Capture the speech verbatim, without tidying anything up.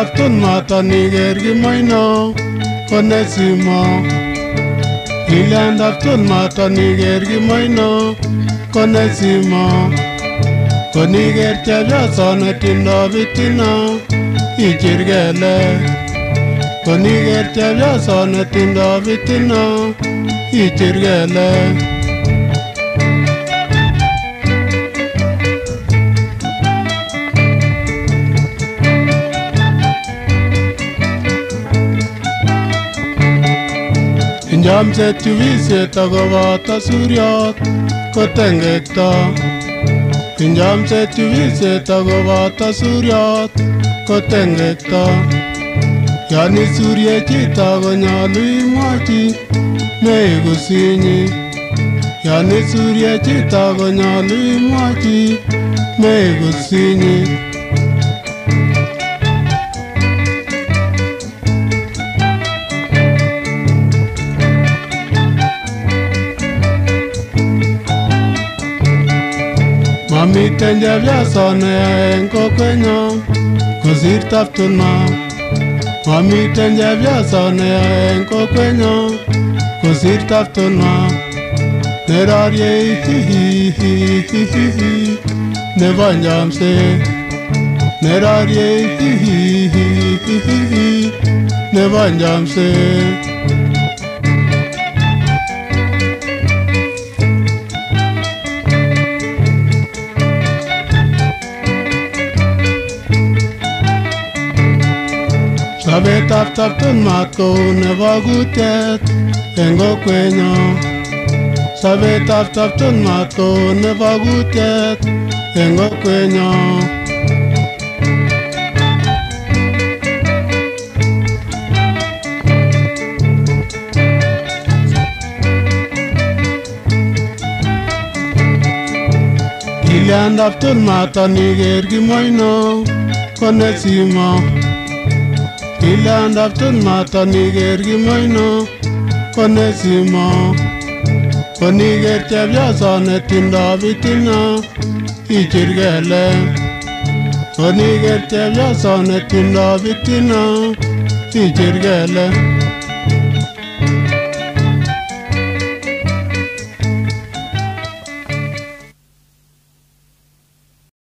Sabton mata niger gimaino konesimo Ilian dafton mata niger gimaino konesimo Koniger chavya sona tindo vitina ichirgele Koniger chavya sona tindo vitina ichirgele Injamset yuviset akovata suryot kotengekta Injamset yuviset akovata suryot kotengekta Yani surye chito konyalu imwachi meikusinyi Yani surye chito konyalu imwachi meikusinyi Mamiten chepyosone en kokwenyo kosir Tafton ma Mamiten chepyosone en kokwenyo kosir Tafton ma Nerarye hihihihihi nebo njamset Nerarye hihihihihi nebo njamset Sabetab Tafton mat kou nebo kutyet en kokwenyo Sabetab Tafton mat kou nebo kutyet en kokwenyo Ilian Tafton mata niger gimaino konesimo Ilian Tafton mata niger gimaino konesimo Koniger chepyosone tindo vitina ichirgele Koniger chepyosone tindo vitina ichirgele